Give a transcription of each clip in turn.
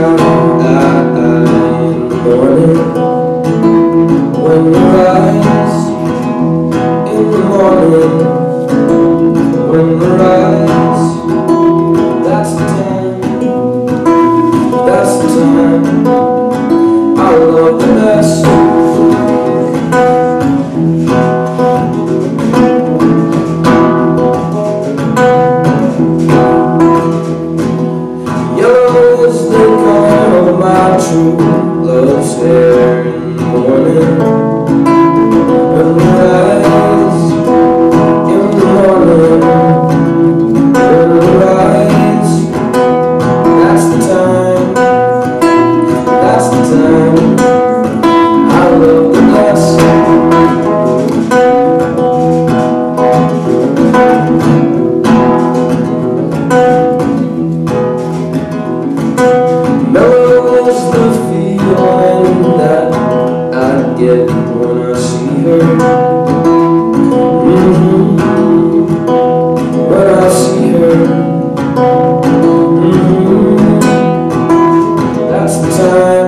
morning, when you rise in the morning, when you rise, that's the time I love the best. Yellow is the color of my true love's hair in the morning, when we rise in the morning, when we rise, that's the time I love the best. Mellow is the feeling that I get when I see her. When I see her. That's the time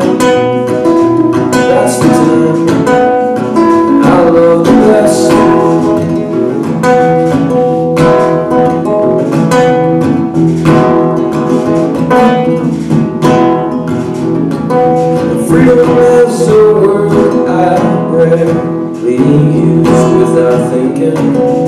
I love the best. Freedom is a word I rarely use without thinking.